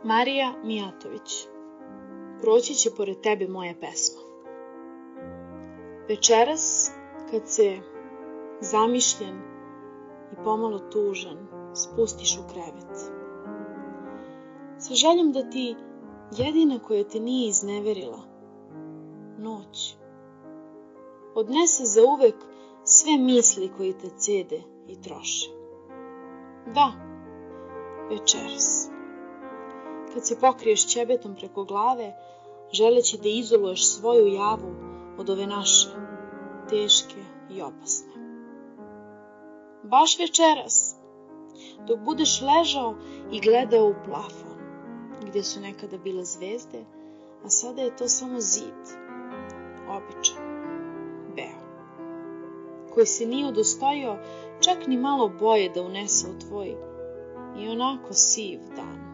Marija Mijatović. Proći će pored tebe moja pesma. Večeras, kad se zamišljen i pomalo tužan spustiš u krevet, sa željom da ti jedina koja te nije izneverila, noć, odnese zauvek sve misli koji te cede i troše. Da, večeras, kad se pokriješ ćebetom preko glave, želeći da izoluješ svoju javu od ove naše, teške i opasne. Baš večeras, dok budeš ležao i gledao u plafon, gdje su nekada bile zvezde, a sada je to samo zid, običan, beo, koji se nije udostojio čak ni malo boje da unese u tvoj i onako siv dan.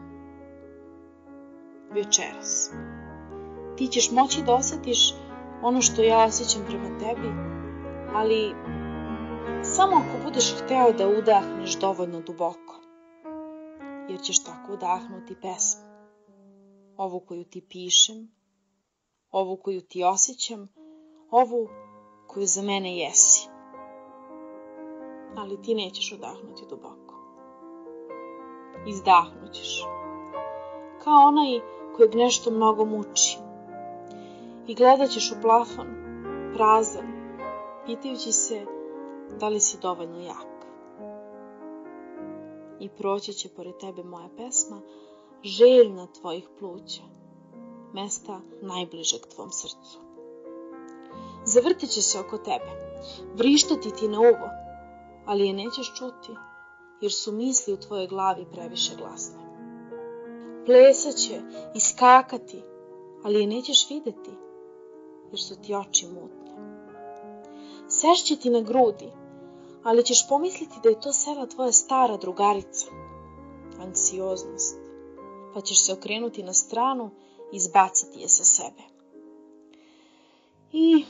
Večeras, ti ćeš moći da osjetiš ono što ja osjećam prema tebi, ali samo ako budeš hteo da udahneš dovoljno duboko, jer ćeš tako udahnuti pesmu, ovu koju ti pišem, ovu koju ti osjećam, ovu koju za mene jesi. Ali ti nećeš udahnuti duboko. Izdahnućeš, kao onaj kojeg nešto mnogo muči, i gledat ćeš u plafon, prazan, pitajući se da li si dovoljno jak. I proći će pored tebe moja pesma, željna tvojih pluća, mesta najbližeg tvom srcu. Zavrtit će se oko tebe, vrištati ti na uvo, ali je nećeš čuti, jer su misli u tvojoj glavi previše glasne. Plesat će i skakati, ali je nećeš videti, jer su ti oči mutne. Sešće ti na grudi, ali ćeš pomisliti da je to sela tvoja stara drugarica, anksioznost, pa ćeš se okrenuti na stranu i izbaciti je sa sebe. I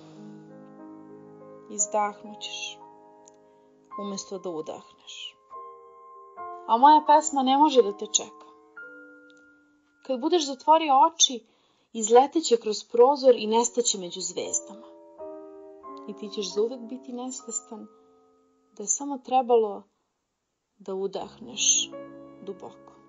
izdahnućeš, umjesto da udahneš. A moja pesma ne može da te čeka. Kad budeš zatvorio oči, izleteće kroz prozor i nestaće među zvezdama. I ti ćeš zauvek biti nesvestan da je samo trebalo da udahneš duboko.